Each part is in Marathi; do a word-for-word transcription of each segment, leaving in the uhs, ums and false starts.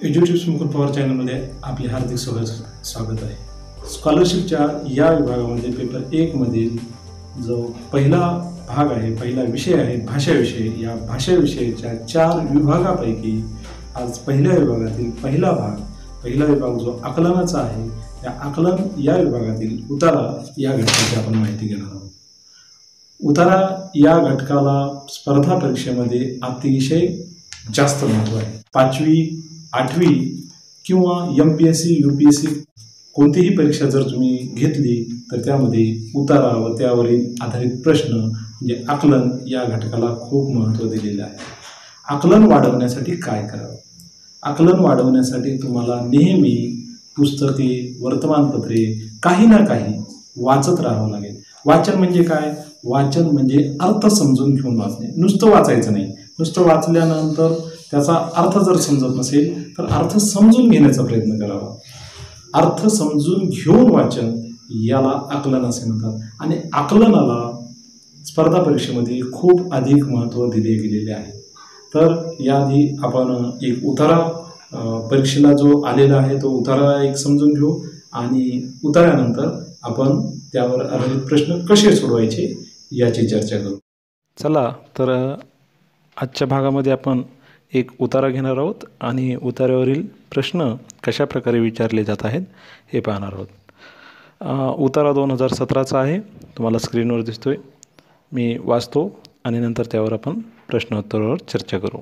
एज्युटिव्स मुकुंद पवार चॅनलमध्ये आपले हार्दिक स्वागत स्वागत आहे. स्कॉलरशिपच्या या विभागामध्ये पेपर एक मधील जो पहिला भाग आहे, पहिला विषय आहे भाषा विषय. या भाषा विषयाच्या चार विभागापैकी आज पहिल्या विभागातील पहिला भाग पहिला विभाग जो आकलनाचा आहे, या आकलन या विभागातील उतारा या घटकाची आपण माहिती घेणार आहोत. उतारा या घटकाला स्पर्धा परीक्षेमध्ये अतिशय जास्त महत्त्व आहे. पाचवी आठवी किंवा M P S C U P S C कोणतीही परीक्षा जर तुम्ही घेतली तर त्यामध्ये उतारा व त्यावरील आधारित प्रश्न म्हणजे आकलन या घटकाला खूप महत्त्व दिलेले आहे. आकलन वाढवण्यासाठी काय करावं? आकलन वाढवण्यासाठी तुम्हाला नेहमी पुस्तके, वर्तमानपत्रे काही ना काही वाचत राहावं लागेल. वाचन म्हणजे काय? वाचन म्हणजे अर्थ समजून घेऊन वाचणे. नुसतं वाचायचं नाही. नुसतं वाचल्यानंतर त्याचा अर्थ जर समजत नसेल तर अर्थ समजून घेण्याचा प्रयत्न करावा. अर्थ समजून घेऊन वाचन याला आकलन असे म्हणतात. आणि आकलनाला स्पर्धा परीक्षेमध्ये खूप अधिक महत्त्व दिले गेलेले आहे. तर याआधी आपण एक उतारा परीक्षेला जो आलेला आहे तो उतारा एक समजून घेऊ आणि उतार्यानंतर आपण त्यावर आधारित प्रश्न कसे सोडवायचे याची चर्चा करू. चला तर आजच्या भागामध्ये आपण एक उतारा घेणार आहोत आणि उतार्यावरील प्रश्न कशा प्रकारे विचारले जात आहेत हे पाहणार आहोत. उतारा दोन हजार सतराचा आहे, तुम्हाला स्क्रीनवर दिसतोय. मी वाचतो आणि नंतर त्यावर आपण प्रश्नोत्तरावर चर्चा करू.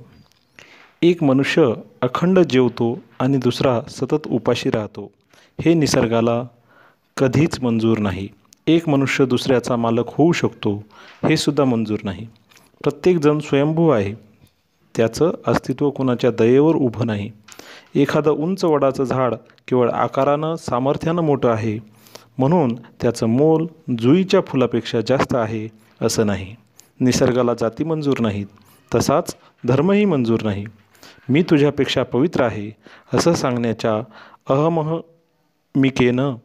एक मनुष्य अखंड जेवतो आणि दुसरा सतत उपाशी राहतो, हे निसर्गाला कधीच मंजूर नाही. एक मनुष्य दुसऱ्याचा मालक होऊ शकतो, हे सुद्धा मंजूर नाही. प्रत्येकजण स्वयंभू आहे, त्याचं अस्तित्व कुणाच्या दयेवर उभं नाही. एखादं उंच वडाचं झाड केवळ आकारानं सामर्थ्यानं मोठं आहे म्हणून त्याचं मोल जुईच्या फुलापेक्षा जास्त आहे असं नाही. निसर्गाला जाती मंजूर नाहीत, तसाच धर्मही मंजूर नाही. मी तुझ्यापेक्षा पवित्र आहे असं सांगण्याच्या अहमहमिकेनं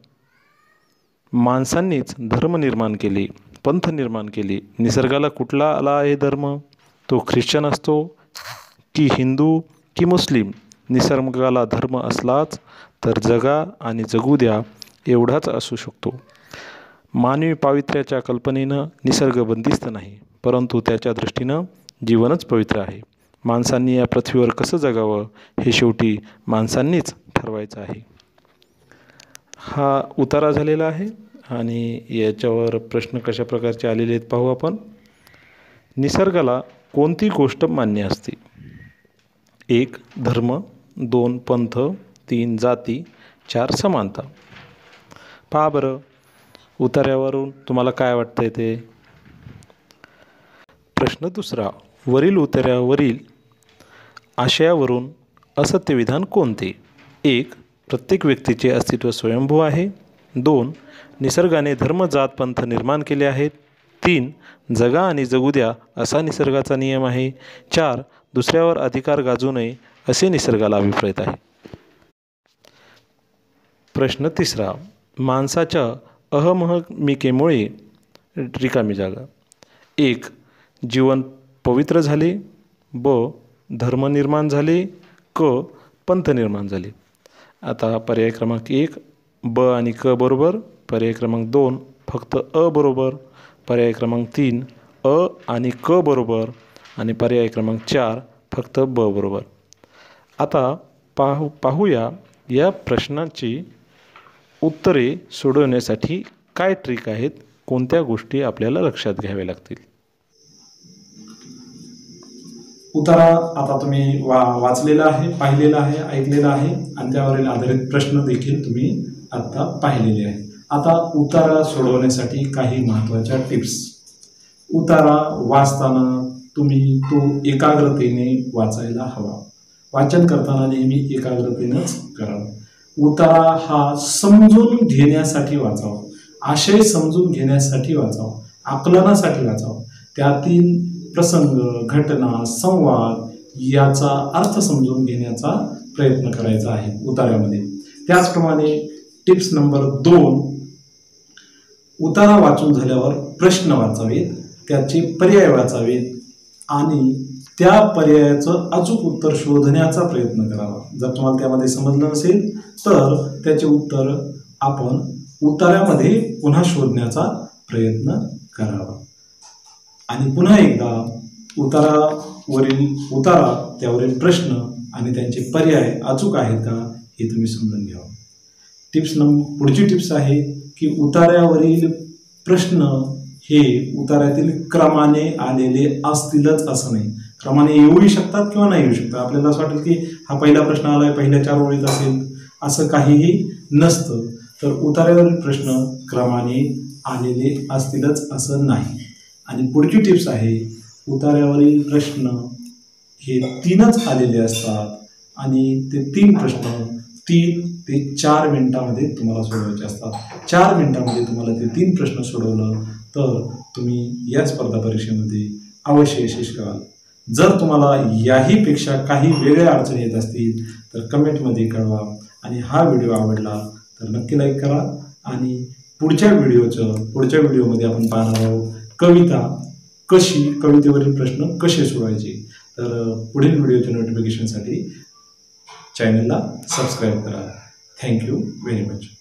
माणसांनीच धर्म निर्माण केले, पंथ निर्माण केले. निसर्गाला कुठला आला आहे धर्म? तो ख्रिश्चन असतो की हिंदू की मुस्लिम. निसर्गाला धर्म असलाच तर जगा आणि जगू द्या एवढाच असू शकतो. मानवी पावित्र्याच्या कल्पनेनं निसर्ग बंदिस्त नाही, परंतु त्याच्या दृष्टीनं जीवनच पवित्र आहे. माणसांनी या पृथ्वीवर कसं जगावं हे शेवटी माणसांनीच ठरवायचं आहे. हा उतारा झालेला आहे आणि याच्यावर प्रश्न कशा प्रकारचे आलेले आहेत पाहू आपण. निसर्गाला कोणती गोष्ट मान्य असते? एक धर्म, दोन पंथ, तीन जाती, चार समानता. पहा बरं उतार्यावरून तुम्हाला काय वाटतंय ते. प्रश्न दुसरा, वरील उतार्यावरील आशयावरून असत्य विधान कोणते? एक प्रत्येक व्यक्तीचे अस्तित्व स्वयंभू आहे. दोन निसर्गाने धर्म, जात, पंथ निर्माण केले आहेत. तीन जगा आणि जगू द्या असा निसर्गाचा नियम आहे. चार दुसऱ्यावर अधिकार गाजू नये असे निसर्गाला अभिप्रेत आहे. प्रश्न तिसरा, माणसाच्या अहमहमिकेमुळे रिकामी जागा. एक जीवन पवित्र झाले. ब धर्म निर्माण झाले. क पंथ निर्माण झाले. आता पर्याय क्रमांक एक ब आणि क बरोबर. पर्याय क्रमांक दोन फक्त अ बरोबर. पर्याय क्रमांक तीन अ आणि क बरोबर. आणि पर्याय क्रमांक चार फक्त ब बरोबर. आता पाहू पाहूया या प्रश्नाची उत्तरे सोडवण्यासाठी काय ट्रिक आहेत, कोणत्या गोष्टी आपल्याला लक्षात घ्याव्या लागतील. उतारा आता तुम्ही वा वाचलेला आहे, पाहिलेला आहे, ऐकलेला आहे आणि त्यावरील आधारित प्रश्न देखील तुम्ही आता पाहिलेले आहे. आता उतारा सोडवण्यासाठी काही महत्त्वाच्या टिप्स. उतारा वाचताना तुम्ही तो एकाग्रतेने वाचायला हवा. वाचन करताना नेहमी एकाग्रतेनंच करावं. उतारा हा समजून घेण्यासाठी वाचावा, आशय समजून घेण्यासाठी वाचावा, आकलनासाठी वाचावा. त्यातील प्रसंग, घटना, संवाद याचा अर्थ समजून घेण्याचा प्रयत्न करायचा आहे उतार्यामध्ये. त्याचप्रमाणे टिप्स नंबर दोन, उतारा वाचून झाल्यावर प्रश्न वाचावेत, त्याचे पर्याय वाचावेत आणि त्या पर्यायाचं अचूक उत्तर शोधण्याचा प्रयत्न करावा. जर तुम्हाला त्यामध्ये समजलं नसेल तर त्याचे उत्तर आपण उतार्यामध्ये पुन्हा शोधण्याचा प्रयत्न करावा. आणि पुन्हा एकदा उतारावरील उतारा, त्यावरील प्रश्न आणि त्यांचे पर्याय अचूक आहेत का हे तुम्ही समजून घ्यावं. टिप्स नंबर पुढची टिप्स आहे की उतार्यावरील प्रश्न हे उतार्यातील क्रमाने आलेले असतीलच असं नाही. क्रमाने येऊही शकतात किंवा नाही येऊ शकतात. आपल्याला असं वाटेल की हा पहिला प्रश्न आलाय, पहिल्या चार ओळीत असेल, असं काहीही नसतं. तर उतार्यावरील प्रश्न क्रमाने आलेले असतीलच असं नाही. आणि पुढची टिप्स आहे उतार्यावरील प्रश्न हे तीनच आलेले असतात आणि ते तीन प्रश्न तीन ते चार मिनिटामध्ये तुम्हाला सोडवायचे असतात. चार मिनिटामध्ये तुम्हाला ते तीन प्रश्न सोडवलं तर तुम्ही या स्पर्धा परीक्षेमध्ये अवश्य यशस्वी व्हाल. जर तुम्हाला याहीपेक्षा काही वेगळ्या अडचणी येत असतील तर कमेंटमध्ये कळवा. आणि हा व्हिडिओ आवडला तर नक्की लाईक करा. आणि पुढच्या व्हिडिओचं पुढच्या व्हिडिओमध्ये आपण पाहणार आहोत कविता कशी कवितेवरील प्रश्न कसे सोडवायचे. तर पुढील व्हिडिओच्या नोटिफिकेशनसाठी चॅनलला सबस्क्राईब करा. Thank you very much.